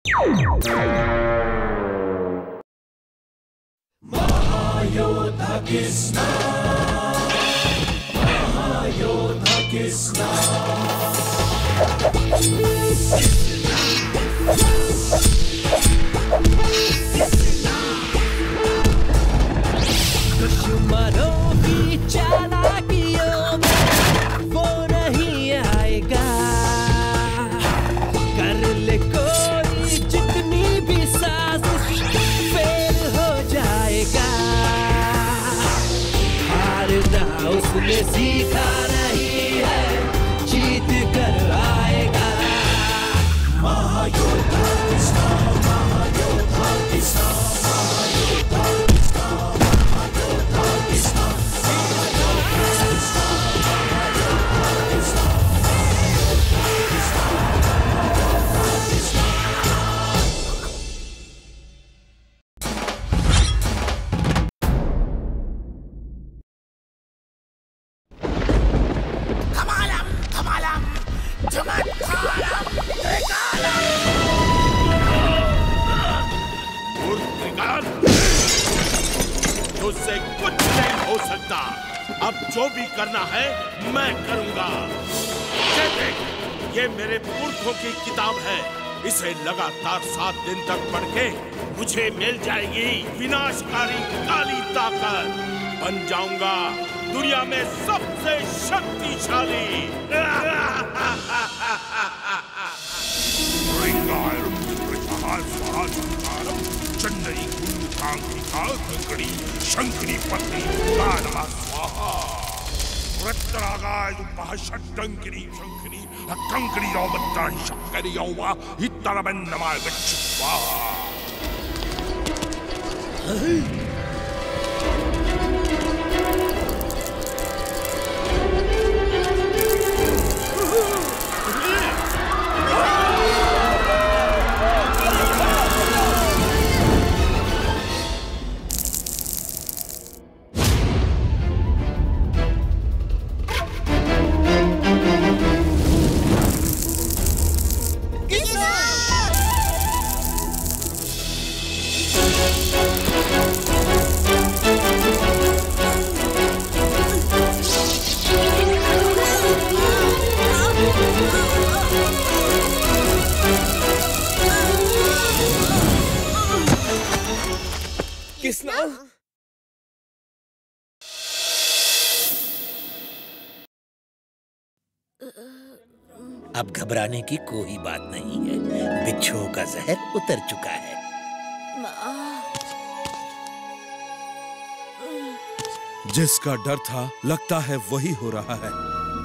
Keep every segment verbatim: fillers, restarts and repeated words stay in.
महायोद्धा कृष्णा, महायोद्धा कृष्णा। दुश्मनों की चालाकियों में वो नहीं आएगा। कर ले कोई जितनी भी साजिश फेल हो जाएगा। हारना उसने सीखा नहीं है, जीत कर आएगा। महायोद्धा कृष्णा, महायोद्धा कृष्णा, महायोद्धा कृष्णा, महायोद्धा कृष्णा, महायोद्धा कृष्णा, महायोद्धा कृष्णा, महायोद्धा कृष्णा। कमालम कमालम चमत्कारम त्रिकालम। त्रिकाल, तुझसे कुछ नहीं हो सकता। अब जो भी करना है मैं करूंगा। ये देख, ये मेरे पुरखों की किताब है। इसे लगातार सात दिन तक पढ़ के मुझे मिल जाएगी विनाशकारी काली ताकत। बन जाऊंगा दुनिया में सबसे शक्तिशाली। चंदरी कंकड़ी शंकरी पत्नी नमः स्वाहा। रत्तरागाय षड्डंकरी शंकरी कंकड़ी यौवत्ता शंकरी यौवा हितरबन नमः गच्छ स्वाहा। कृष्णा, अब घबराने की कोई बात नहीं है। बिच्छुओं का जहर उतर चुका है। जिसका डर था लगता है वही हो रहा है।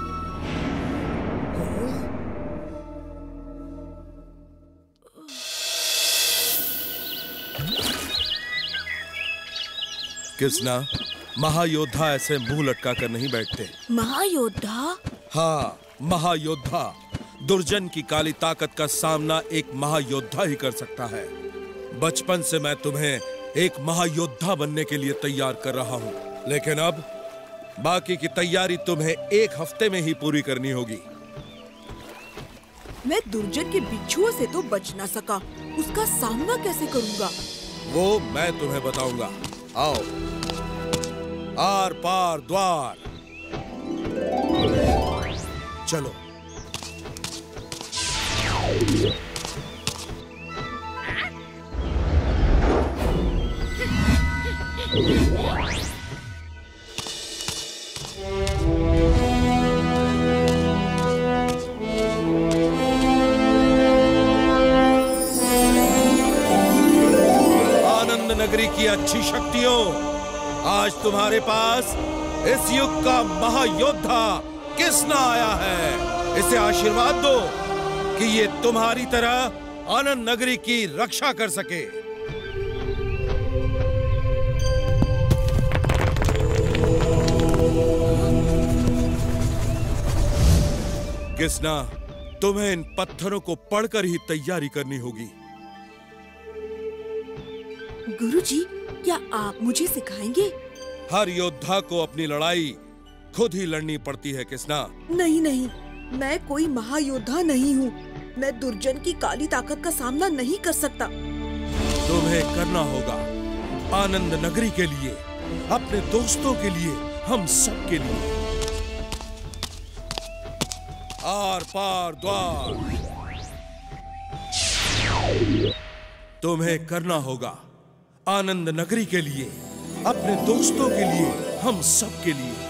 कृष्णा, महायोद्धा ऐसे मुंह लटका कर नहीं बैठते। महायोद्धा? हाँ, महायोद्धा। दुर्जन की काली ताकत का सामना एक महायोद्धा ही कर सकता है। बचपन से मैं तुम्हें एक महायोद्धा बनने के लिए तैयार कर रहा हूँ, लेकिन अब बाकी की तैयारी तुम्हें एक हफ्ते में ही पूरी करनी होगी। मैं दुर्जन के बिच्छुओं से तो बच ना सका, उसका सामना कैसे करूँगा? वो मैं तुम्हें बताऊंगा। आओ, आर पार द्वार, चलो। आनंद नगरी की अच्छी शक्तियों, आज तुम्हारे पास इस युग का महायोद्धा कृष्णा आया है। इसे आशीर्वाद दो कि ये तुम्हारी तरह आनंद नगरी की रक्षा कर सके। कृष्णा, तुम्हें इन पत्थरों को पढ़कर ही तैयारी करनी होगी। गुरुजी, क्या आप मुझे सिखाएंगे? हर योद्धा को अपनी लड़ाई खुद ही लड़नी पड़ती है कृष्णा। नहीं नहीं, मैं कोई महायोद्धा नहीं हूँ। मैं दुर्जन की काली ताकत का सामना नहीं कर सकता। तुम्हें करना होगा आनंद नगरी के लिए, अपने दोस्तों के लिए, हम सब के लिए। आर पार द्वार। तुम्हें करना होगा आनंद नगरी के लिए, अपने दोस्तों के लिए, हम सब के लिए।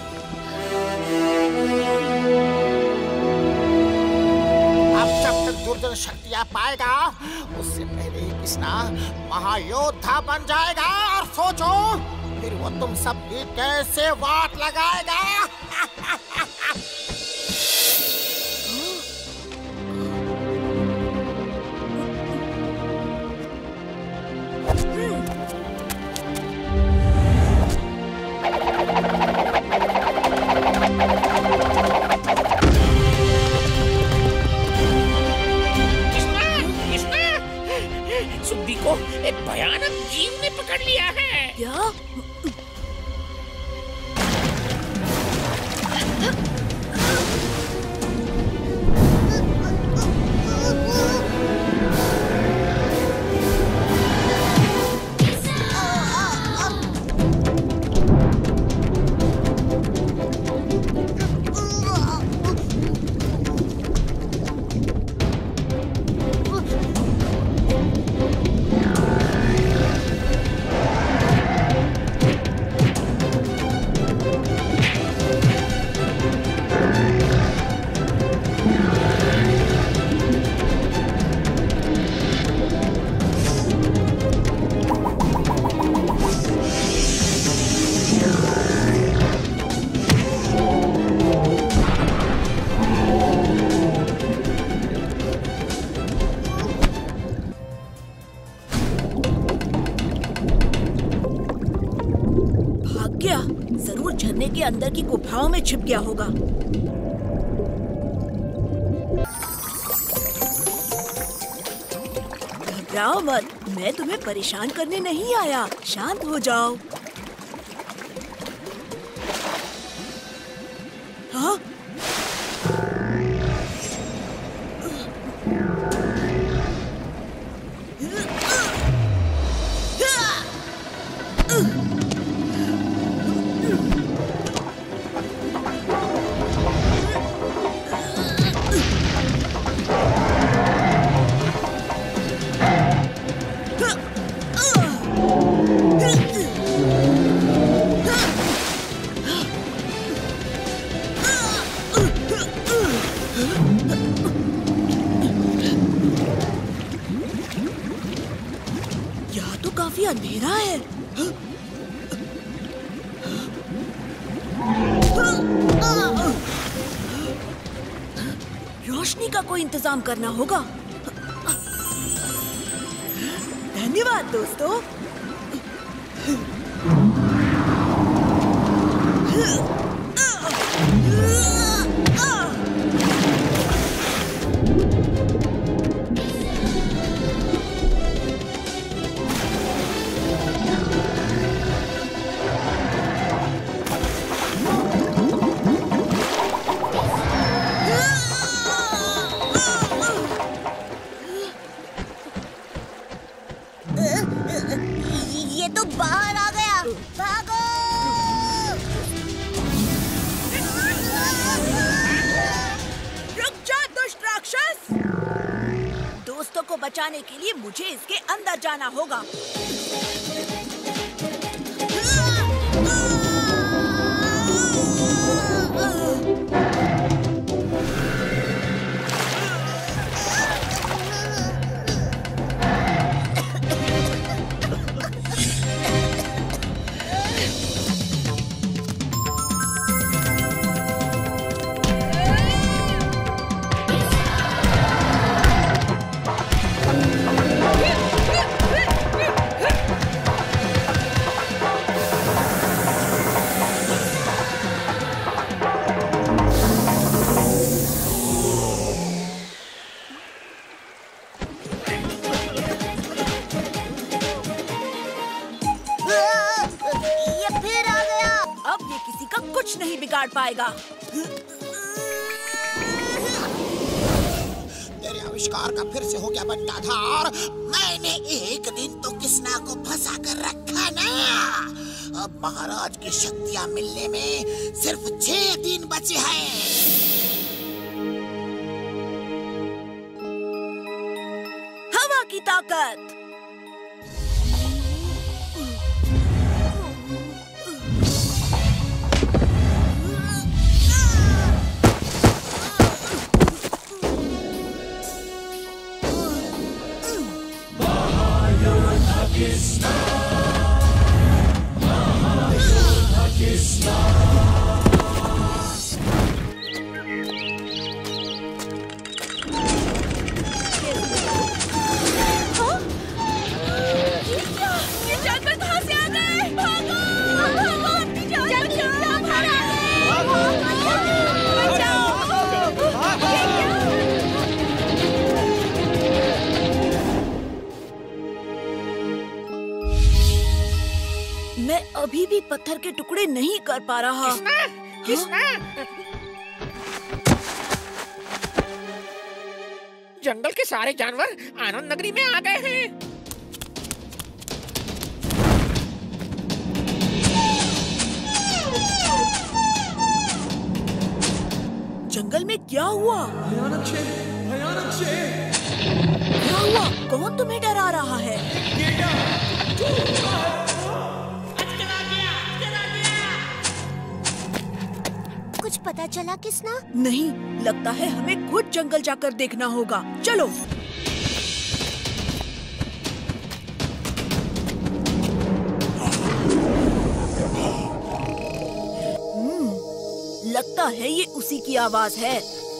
अब जब तक दुर्जन शक्तियां पाएगा उससे पहले ही कृष्णा महायोद्धा बन जाएगा। और सोचो फिर वो तुम सब भी कैसे वाट लगाएगा। सुद्दी को एक भयानक जीव ने पकड़ लिया है। क्या? जरूर झरने के अंदर की गुफाओं में छिप गया होगा। घबराओ मत, मैं तुम्हें परेशान करने नहीं आया। शांत हो जाओ। हाँ? काफी अंधेरा है। रोशनी का कोई इंतजाम करना होगा। धन्यवाद दोस्तों। ये तो बाहर आ गया, भागो! रुक जा दुष्ट राक्षस! दोस्तों को बचाने के लिए मुझे इसके अंदर जाना होगा। कुछ नहीं बिगाड़ पाएगा। तेरे आविष्कार का फिर से हो गया बंटाधार। मैंने एक दिन तो किसना को फंसा कर रखा ना। अब महाराज की शक्तियां मिलने में सिर्फ छह दिन बचे हैं। हवा की ताकत। मैं अभी भी पत्थर के टुकड़े नहीं कर पा रहा। किसना? किसना? जंगल के सारे जानवर आनंद नगरी में आ गए हैं। जंगल में क्या हुआ? भयानक शेर, भयानक शेर। क्या हुआ? कौन तुम्हें डरा रहा है? कुछ पता चला किसना? नहीं, लगता है हमें खुद जंगल जाकर देखना होगा। चलो। हम्म, लगता है ये उसी की आवाज है।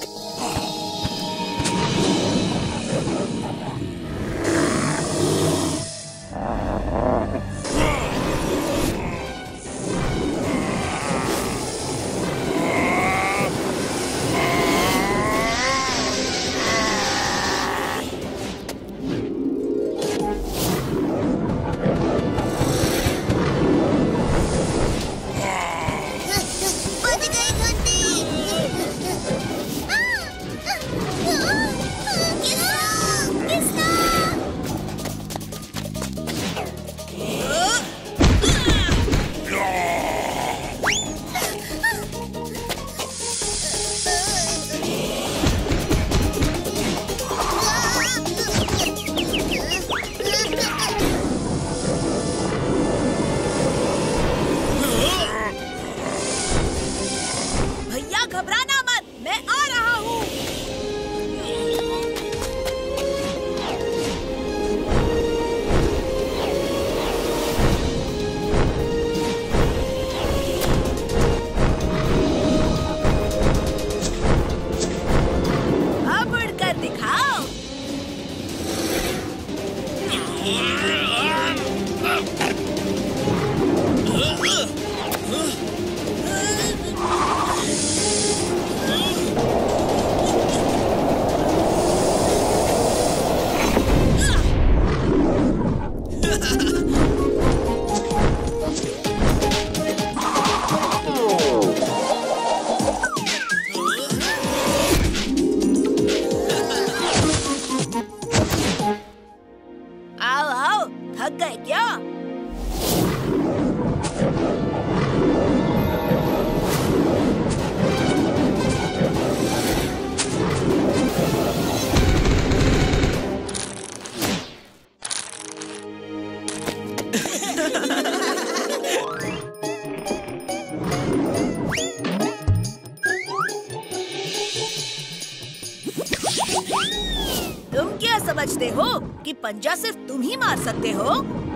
समझते हो कि पंजा सिर्फ तुम ही मार सकते हो?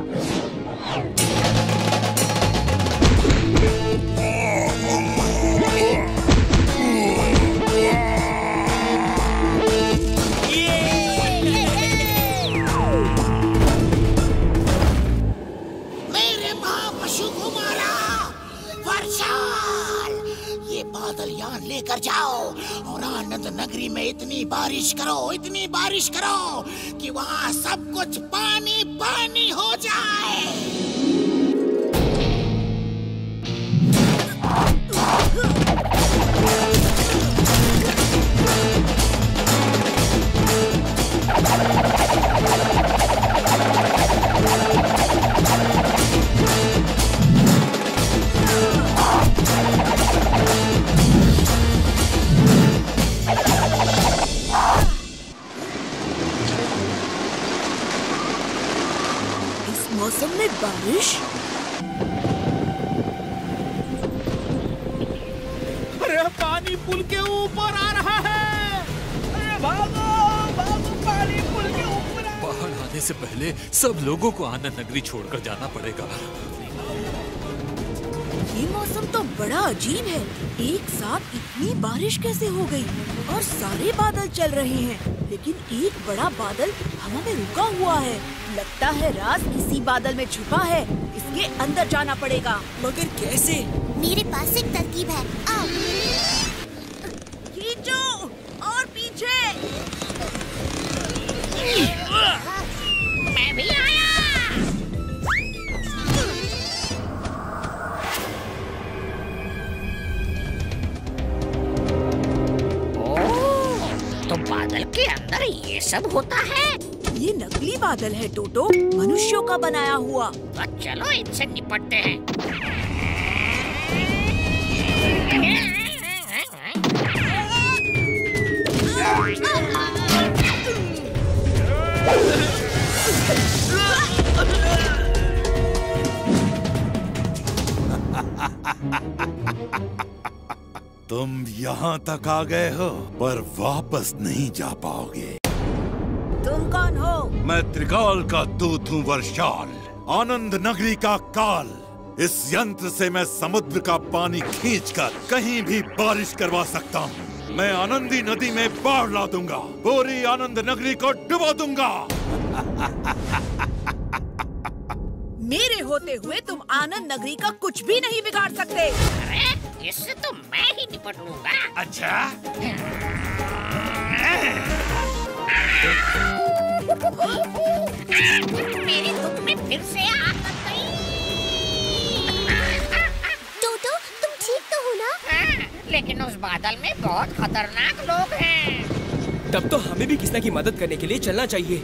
मेरे महापशु कुमारा वर्षाल, ये बादल यहाँ लेकर जाओ और आनंद नगरी में इतनी बारिश करो, इतनी बारिश करो कि वहाँ सब कुछ पानी पानी हो जाए। मौसम में बारिश? अरे पानी पुल के ऊपर आ रहा है। अरे भागो भागो, पानी पुल के ऊपर। बाहर आने से पहले सब लोगों को आनंद नगरी छोड़कर जाना पड़ेगा। ये मौसम तो बड़ा अजीब है। एक साथ इतनी बारिश कैसे हो गई? और सारे बादल चल रहे हैं, लेकिन एक बड़ा बादल हवा में रुका हुआ है। लगता है राज इसी बादल में छुपा है। इसके अंदर जाना पड़ेगा। मगर कैसे? मेरे पास एक तरकीब है, आओ। खींचो और पीछे। मैं भी आया। तो बादल के अंदर ये सब होता है? ये नकली बादल है टोटो, मनुष्यों का बनाया हुआ। तो चलो इनसे निपटते हैं। तुम यहाँ तक आ गए हो, पर वापस नहीं जा पाओगे। तुम कौन हो? मैं त्रिकाल का दूत हूँ, वर्षाल, आनंद नगरी का काल। इस यंत्र से मैं समुद्र का पानी खींचकर कहीं भी बारिश करवा सकता हूँ। मैं आनंदी नदी में बाढ़ ला दूंगा, पूरी आनंद नगरी को डुबा दूंगा। मेरे होते हुए तुम आनंद नगरी का कुछ भी नहीं बिगाड़ सकते। अरे इससे तो मैं ही निपट लूंगा। अच्छा? मेरी दुख में फिर से आग लग गई। टोटो, तुम ठीक तो हो ना? हाँ, लेकिन उस बादल में बहुत खतरनाक लोग हैं। तब तो हमें भी किसी की मदद करने के लिए चलना चाहिए।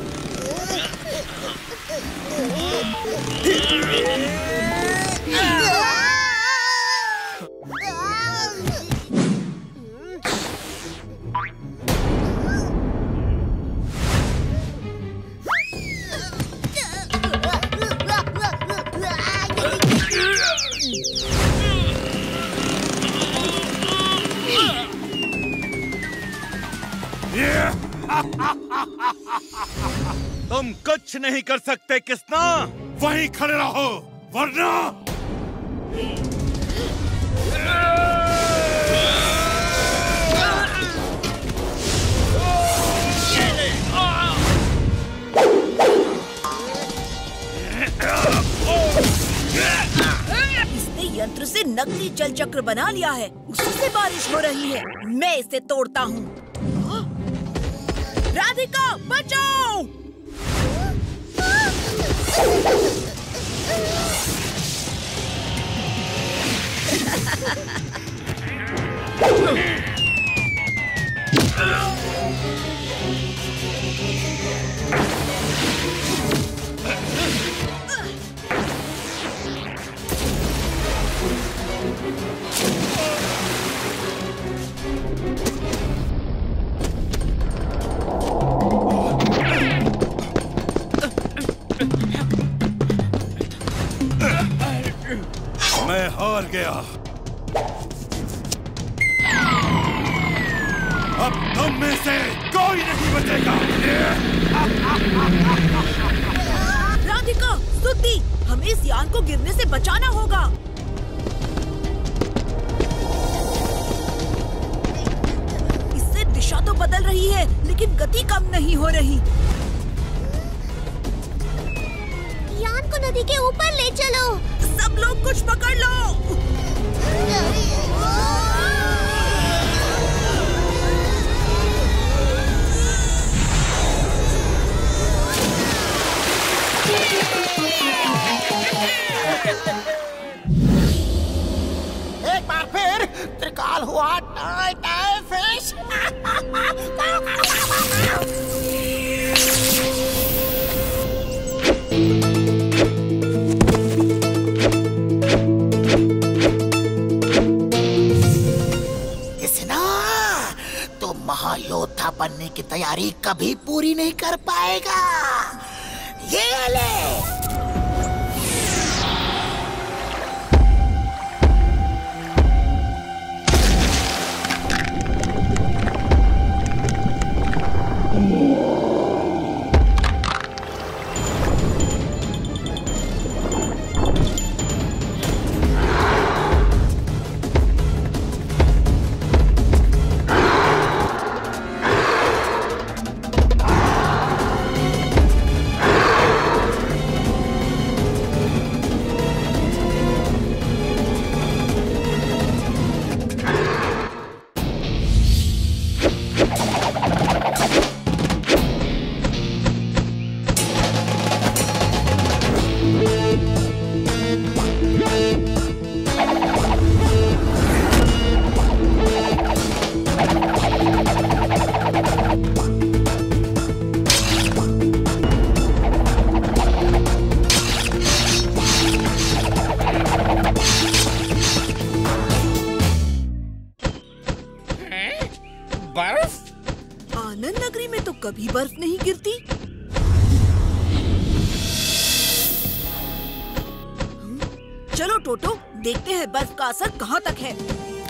तुम कुछ नहीं कर सकते किसना, वहीं खड़े रहो वरना। इसने यंत्र से नकली जल चक्र बना लिया है, उसी से बारिश हो रही है। मैं इसे तोड़ता हूँ। राधिका बचाओ! मैं हार गया। अब तुम में से कोई नहीं बचेगा। राधिका, सुद्दी, हमें इस यान को गिरने से बचाना होगा। इससे दिशा तो बदल रही है, लेकिन गति कम नहीं हो रही। यान को नदी के ऊपर ले चलो। सब लोग कुछ पकड़ लो। एक बार फिर त्रिकाल हुआ टाई टाई फिश। तो महायोद्धा बनने की तैयारी कभी पूरी नहीं कर पाएगा। ये ले। टोटो, देखते हैं बर्फ का असर कहाँ तक है।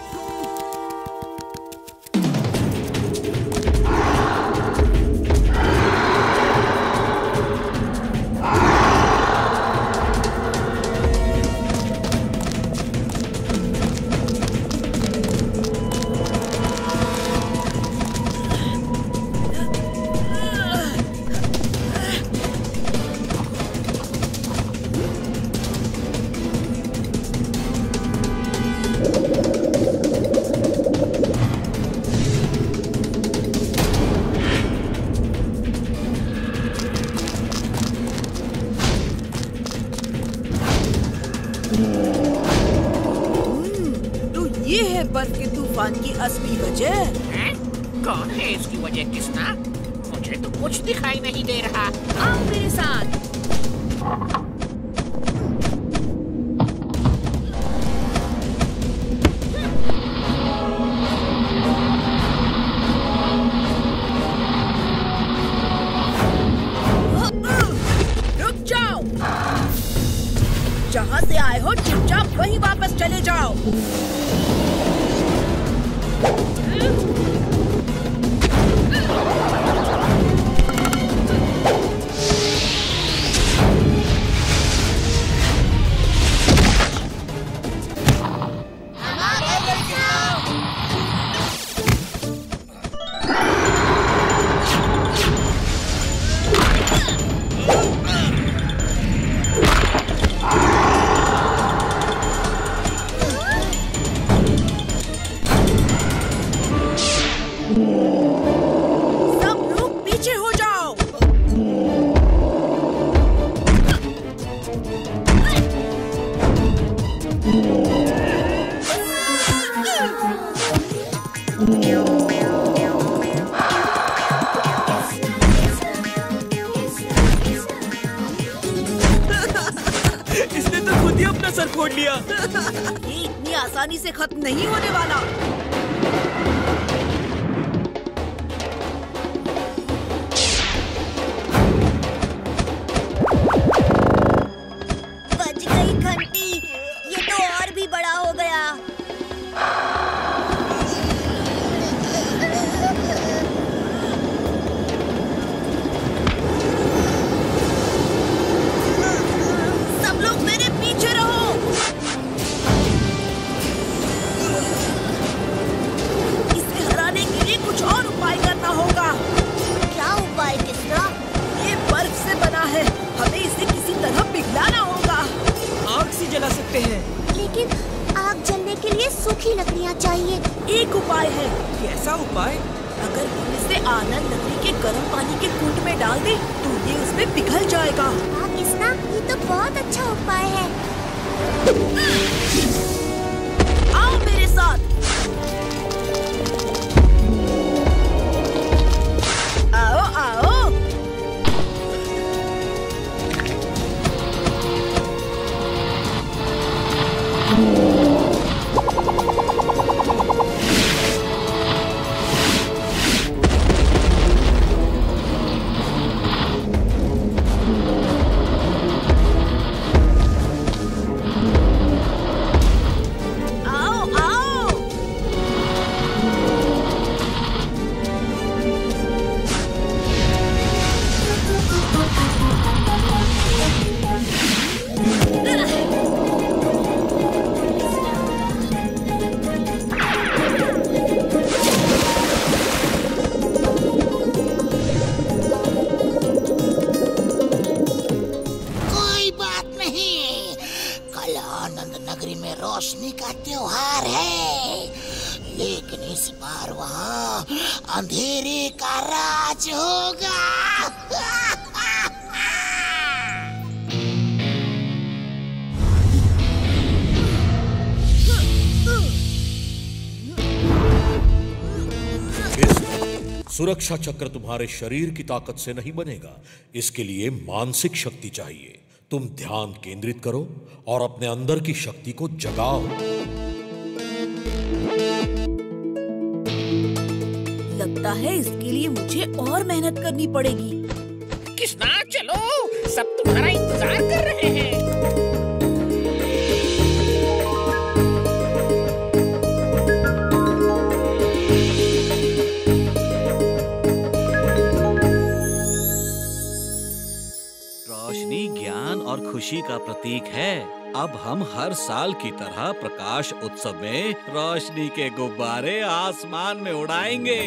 बर्फ के तूफान की असली वजह है? कौन है इसकी वजह किसना? मुझे तो कुछ दिखाई नहीं दे रहा। आओ मेरे साथ। रुक जाओ, जहाँ से आए हो चुपचाप वहीं वापस चले जाओ। इसने तो खुद ही अपना सर फोड़ लिया। ये इतनी आसानी से खत्म नहीं होने वाला। बच गई घंटी, ये तो और भी बड़ा हो गया। सब लोग मेरे पीछे रहो। इसे हराने के लिए कुछ और उपाय करना होगा। क्या उपाय किसना? ये बर्फ से बना है, हमें इसे किसी तरह पिघलाना होगा। आग से जला सकते हैं, लेकिन आग जलने के लिए सूखी लकड़ियाँ चाहिए। एक उपाय है। कैसा उपाय? अगर हम इसे आनंद नगरी के गर्म पानी के कुंड में डाल दें, तो ये उसमें पिघल जाएगा। हाँ किसना, ये तो बहुत अच्छा उपाय है। आओ मेरे साथ। आओ आओ। रोशनी का त्योहार है, लेकिन इस बार वहाँ अंधेरे का राज होगा। सुरक्षा चक्र तुम्हारे शरीर की ताकत से नहीं बनेगा, इसके लिए मानसिक शक्ति चाहिए। तुम ध्यान केंद्रित करो और अपने अंदर की शक्ति को जगाओ। लगता है इसके लिए मुझे और मेहनत करनी पड़ेगी। किसना, चलो, सब तुम्हारा इंतजार कर रहे हैं। रोशनी ज्ञान और खुशी का प्रतीक है। अब हम हर साल की तरह प्रकाश उत्सव में रोशनी के गुब्बारे आसमान में उड़ाएंगे।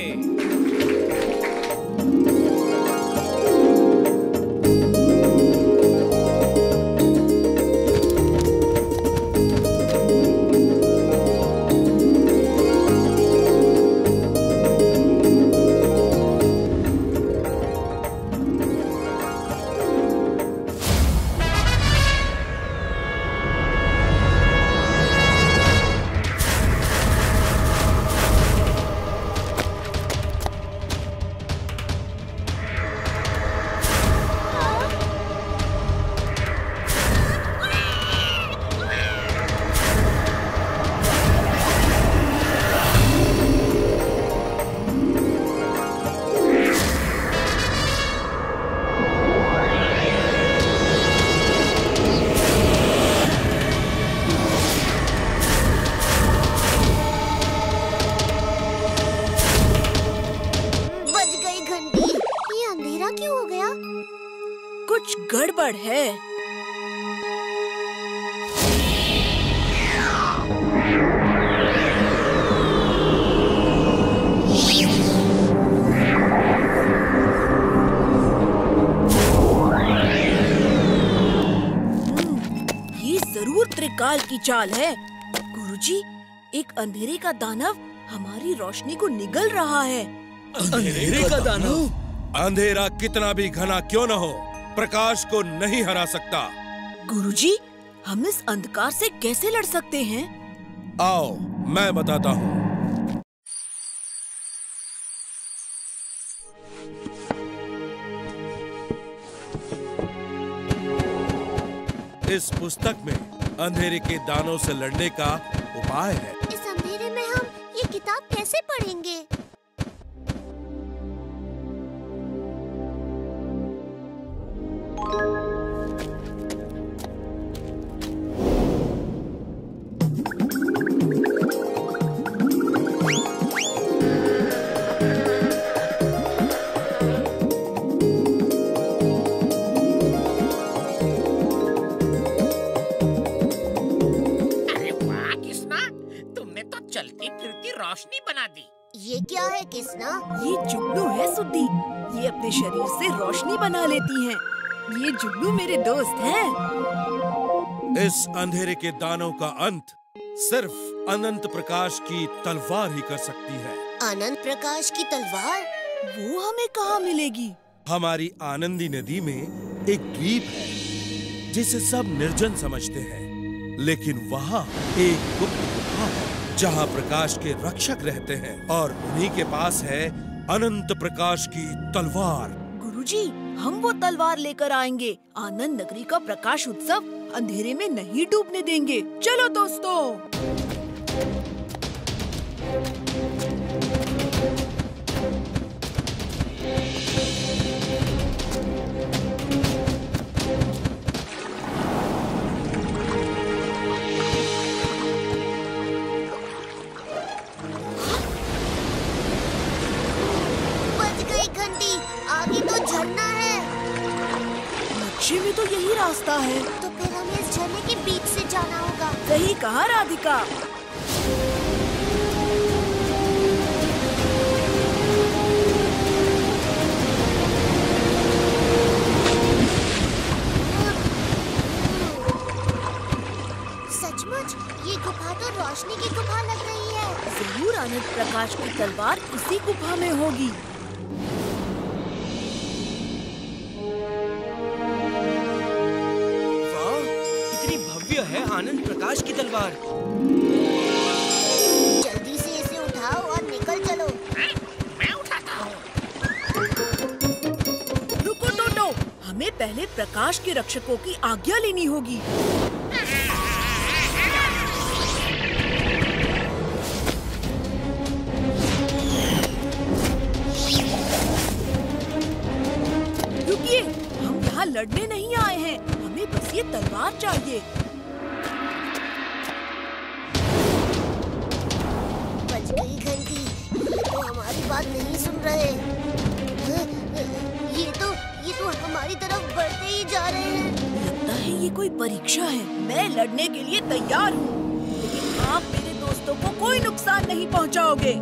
कुछ गड़बड़ है। ये जरूर त्रिकाल की चाल है। गुरुजी, एक अंधेरे का दानव हमारी रोशनी को निगल रहा है। अंधेरे का दानव? अंधेरा कितना भी घना क्यों न हो, प्रकाश को नहीं हरा सकता। गुरुजी, हम इस अंधकार से कैसे लड़ सकते हैं? आओ, मैं बताता हूँ। इस पुस्तक में अंधेरे के दानों से लड़ने का उपाय है। इस अंधेरे में हम ये किताब कैसे पढ़ेंगे? रोशनी बना दी। ये क्या है किसना? ये जुगनू है सुद्दी। ये अपने शरीर से रोशनी बना लेती हैं। ये जुगनू मेरे दोस्त हैं। इस अंधेरे के दानों का अंत सिर्फ अनंत प्रकाश की तलवार ही कर सकती है। अनंत प्रकाश की तलवार? वो हमें कहाँ मिलेगी? हमारी आनंदी नदी में एक द्वीप है जिसे सब निर्जन समझते हैं, लेकिन वहाँ एक गुप्त गुफा है जहाँ प्रकाश के रक्षक रहते हैं और उन्हीं के पास है अनंत प्रकाश की तलवार। गुरुजी, हम वो तलवार लेकर आएंगे। आनंद नगरी का प्रकाश उत्सव अंधेरे में नहीं डूबने देंगे। चलो दोस्तों। आगे तो झरना है। नक्शे में तो यही रास्ता है। तो फिर हमें इस झरने के बीच से जाना होगा। सही कहा राधिका। सचमुच ये गुफा तो रोशनी की गुफा लग रही है। जरूर अनंत प्रकाश की तलवार इसी गुफा में होगी। है आनंद प्रकाश की तलवार। जल्दी से इसे उठाओ और निकल चलो। मैं उठाता हूँ। रुको टोटो, हमें पहले प्रकाश के रक्षकों की आज्ञा लेनी होगी। रुकिए, हम यहाँ लड़ने नहीं आए हैं, हमें बस ये तलवार चाहिए। गई घंटी, ये तो हमारी बात नहीं सुन रहे। ये तो ये तो हमारी तरफ बढ़ते ही नहीं जा रहे हैं। लगता है ये कोई परीक्षा है। मैं लड़ने के लिए तैयार हूँ, लेकिन आप मेरे दोस्तों को कोई नुकसान नहीं पहुँचाओगे।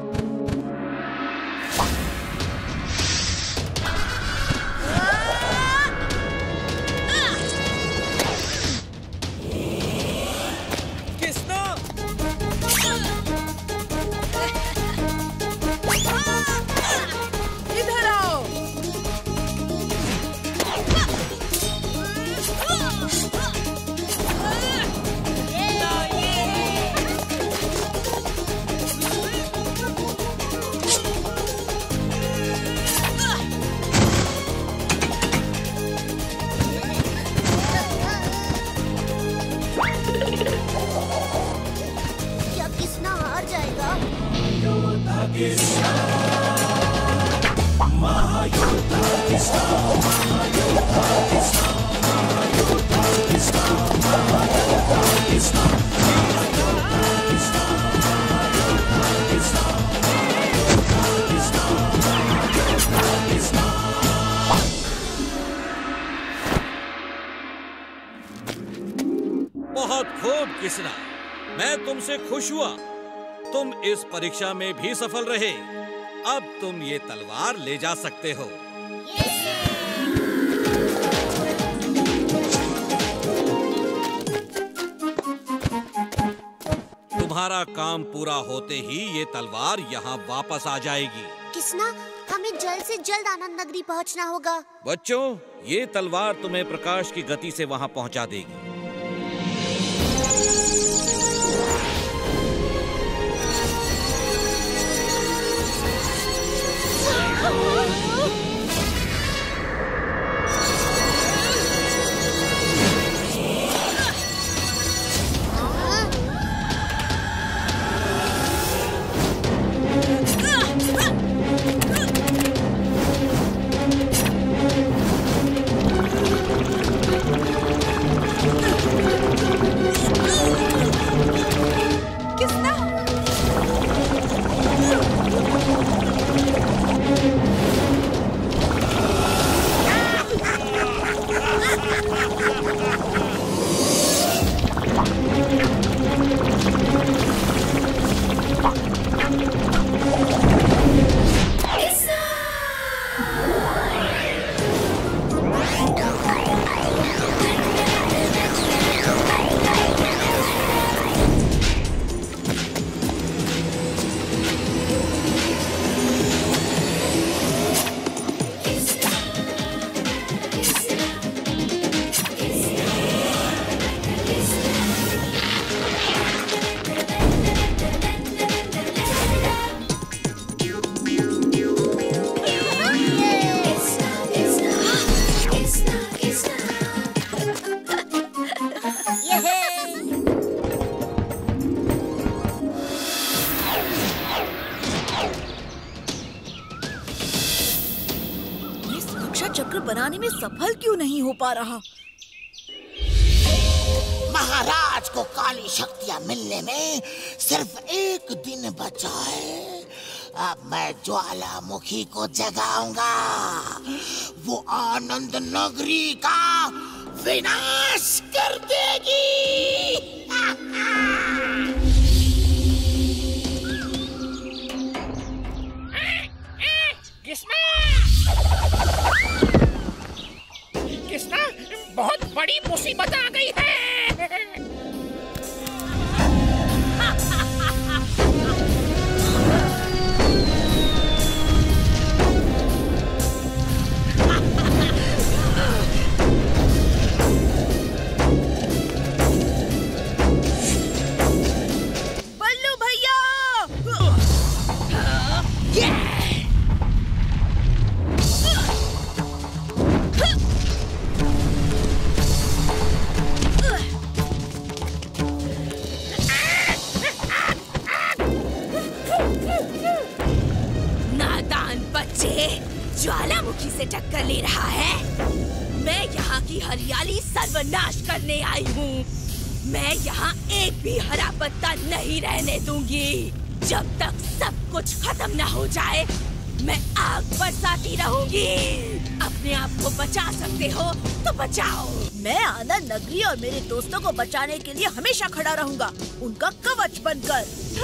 बहुत खूब किसना, मैं तुमसे खुश हुआ। तुम इस परीक्षा में भी सफल रहे। अब तुम ये तलवार ले जा सकते हो। तुम्हारा काम पूरा होते ही ये तलवार यहाँ वापस आ जाएगी। किसना, हमें जल्द से जल्द आनंद नगरी पहुँचना होगा। बच्चों, ये तलवार तुम्हें प्रकाश की गति से वहाँ पहुँचा देगी। चक्र बनाने में सफल क्यों नहीं हो पा रहा? महाराज को काली शक्तियाँ मिलने में सिर्फ एक दिन बचा है। अब मैं ज्वालामुखी को जगाऊंगा। वो आनंद नगरी का विनाश कर देगी। किसना किसना बहुत बड़ी मुसीबत आ गई है। बल्लू भैया, ज्वालामुखी से टक्कर ले रहा है। मैं यहाँ की हरियाली सर्वनाश करने आई हूँ। मैं यहाँ एक भी हरा पत्ता नहीं रहने दूंगी। जब तक सब कुछ खत्म न हो जाए मैं आग बरसाती रहूंगी। अपने आप को बचा सकते हो तो बचाओ। मैं आनंद नगरी और मेरे दोस्तों को बचाने के लिए हमेशा खड़ा रहूंगा, उनका कवच बनकर।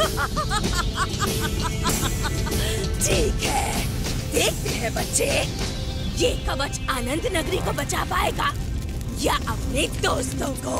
ठीक है, देखते हैं बच्चे, ये कवच आनंद नगरी को बचा पाएगा या अपने दोस्तों को।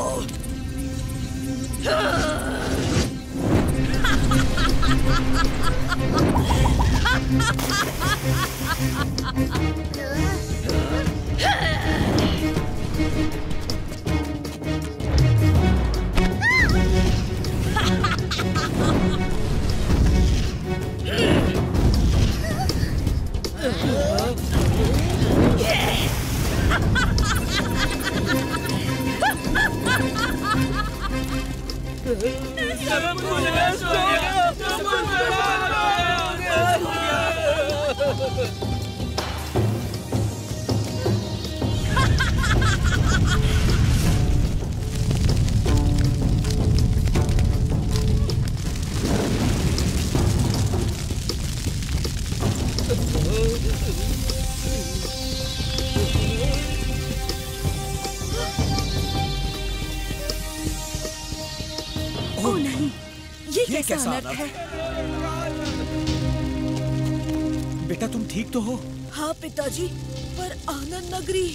ओ नहीं, ये, ये कैसा कैसा अनर्थ है? बेटा तुम ठीक तो हो? हाँ पिताजी, पर आनंद नगरी।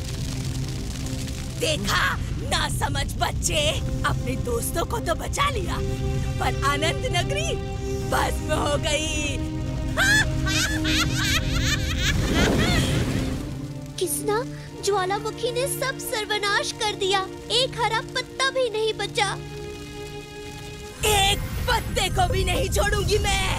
देखा ना समझ बच्चे, अपने दोस्तों को तो बचा लिया पर आनंद नगरी भस्म हो गई। किसना ज्वालामुखी ने सब सर्वनाश कर दिया, एक हरा पत्ता भी नहीं बचा। एक पत्ते को भी नहीं छोड़ूंगी मैं।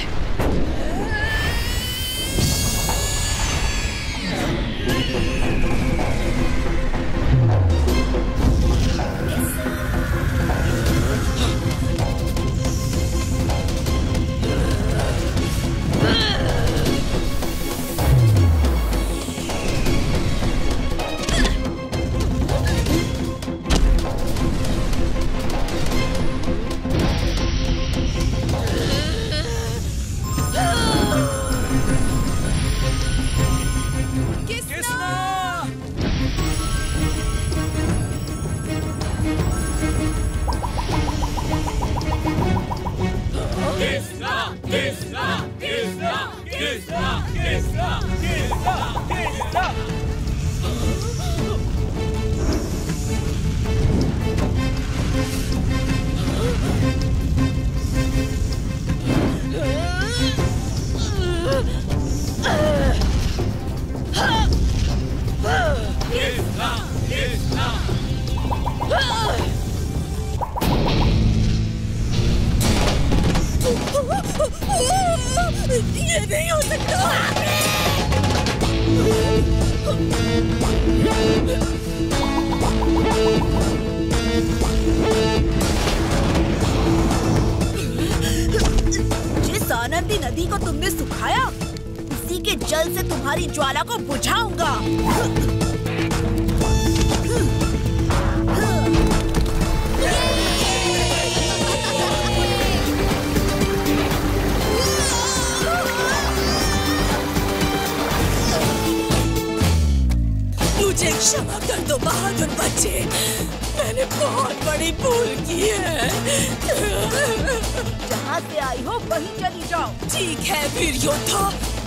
ये नहीं हो सकता। जिस आनंदी नदी को तुमने सुखाया, उसी के जल से तुम्हारी ज्वाला को बुझाऊंगा। मुझे क्षमा कर दो बहादुर बच्चे, मैंने बहुत बड़ी भूल की है। जहाँ से आई हो वहीं चली जाओ। ठीक है वीर योद्धा।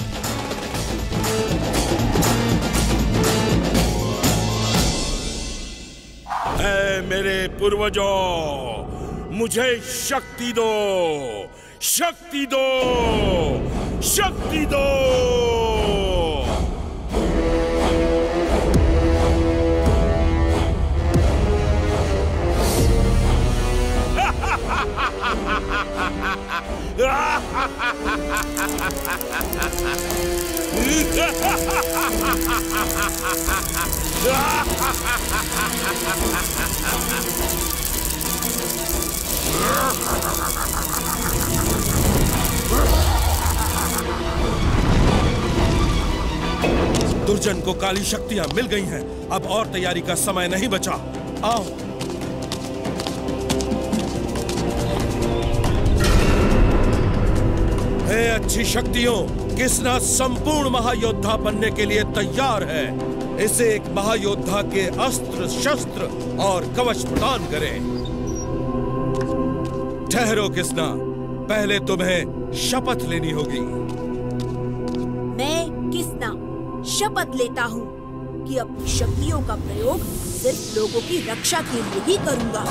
ऐ मेरे पूर्वजों, मुझे शक्ति दो, शक्ति दो, शक्ति दो। दुर्जन को काली शक्तियां मिल गई हैं, अब और तैयारी का समय नहीं बचा। आओ। हे अच्छी शक्तियों, किसना संपूर्ण महायोद्धा बनने के लिए तैयार है। इसे एक महायोद्धा के अस्त्र शस्त्र और कवच प्रदान करें। ठहरो किसना, पहले तुम्हें शपथ लेनी होगी। मैं किसना शपथ लेता हूँ कि अपनी शक्तियों का प्रयोग सिर्फ लोगों की रक्षा के लिए ही करूँगा।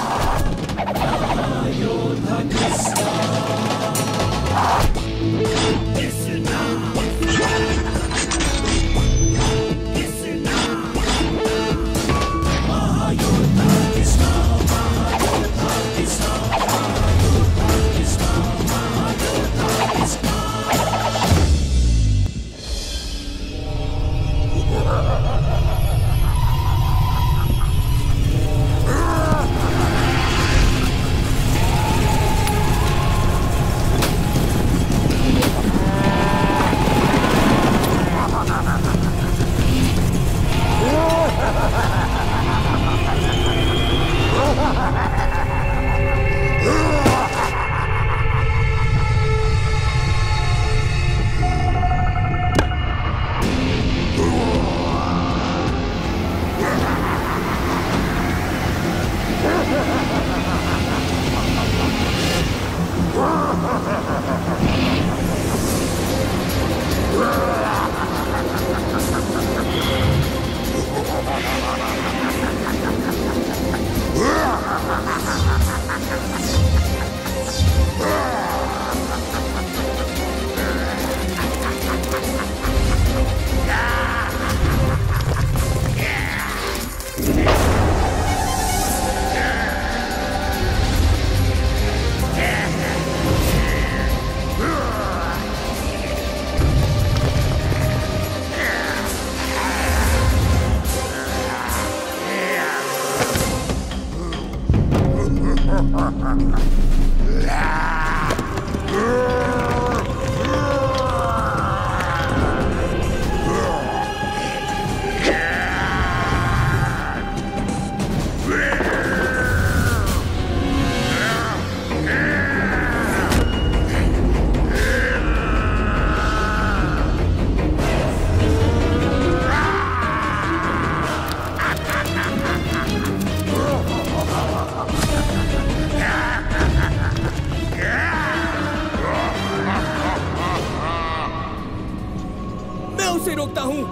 उसे रोकता हूँ।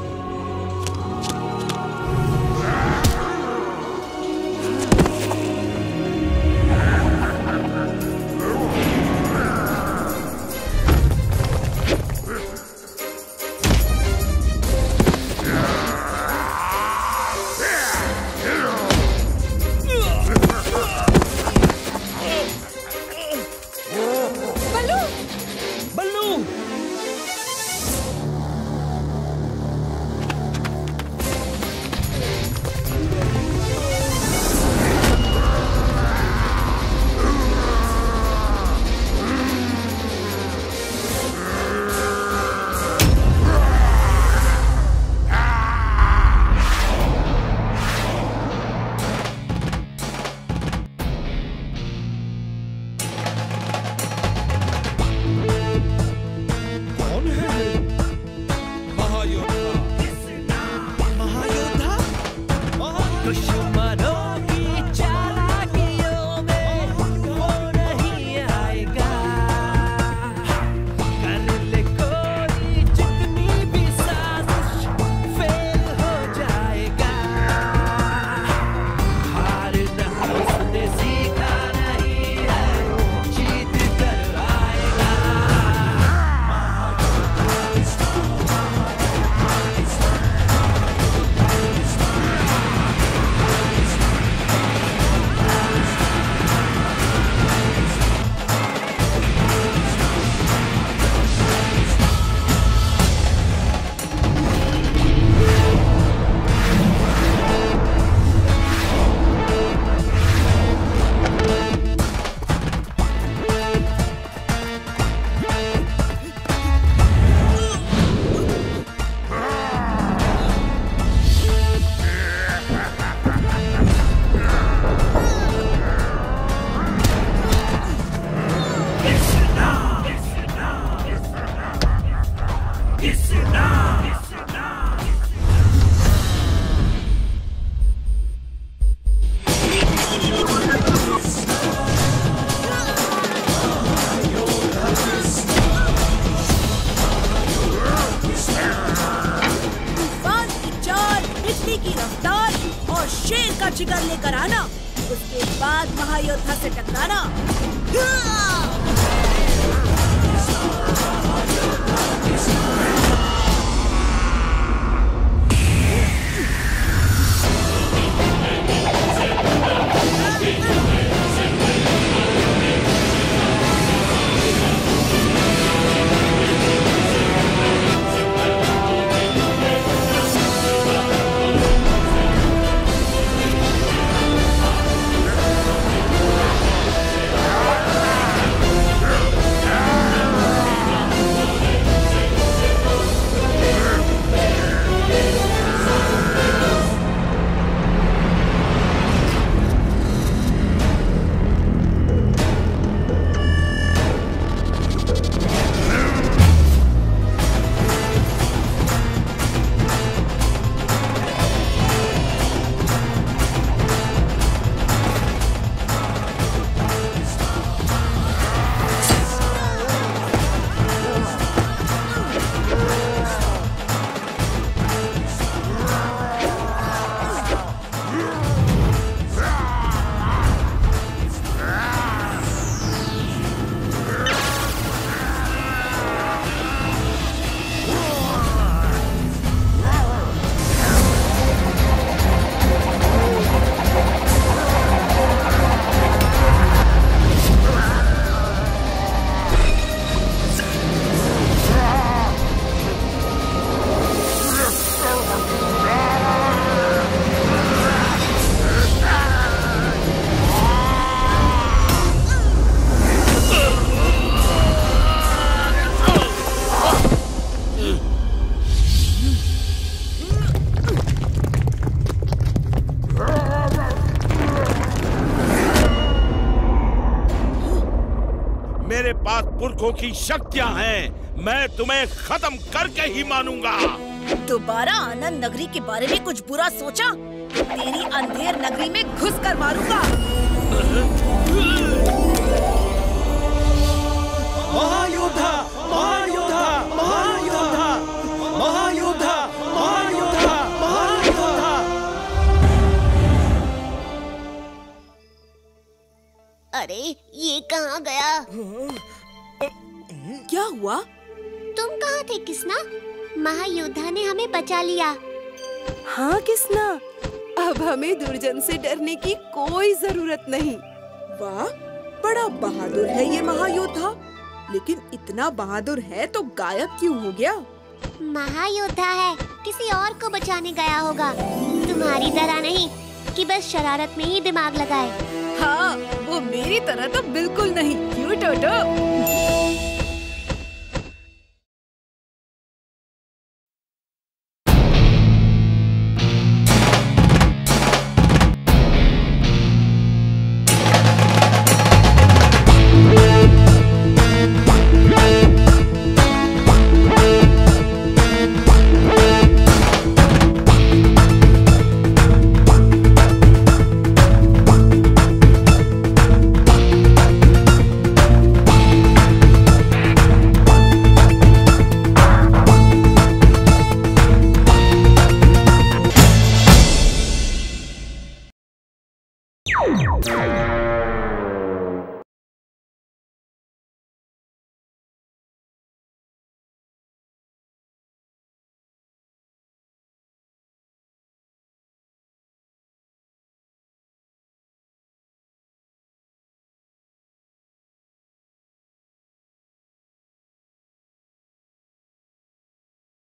शेर का जिगर लेकर आना, उसके बाद महायोद्धा से टकराना। मेरे पास पुरखों की शक्तियां हैं, मैं तुम्हें खत्म करके ही मानूंगा। दोबारा आनंद नगरी के बारे में कुछ बुरा सोचा तो तेरी अंधेर नगरी में घुस कर मारूंगा। महायोद्धा, महायोद्धा, महायोद्धा, महायोद्धा, महायोद्धा, महायोद्धा। अरे ये कहाँ गया? क्या हुआ? तुम कहाँ थे किसना? महायोद्धा ने हमें बचा लिया। हाँ किसना, अब हमें दुर्जन से डरने की कोई जरूरत नहीं। वाह, बड़ा बहादुर है ये महायोद्धा। लेकिन इतना बहादुर है तो गायब क्यों हो गया? महायोद्धा है, किसी और को बचाने गया होगा। तुम्हारी तरह नहीं कि बस शरारत में ही दिमाग लगाए। हाँ, वो मेरी तरह तो बिल्कुल नहीं। क्यों टोटो? Yeah.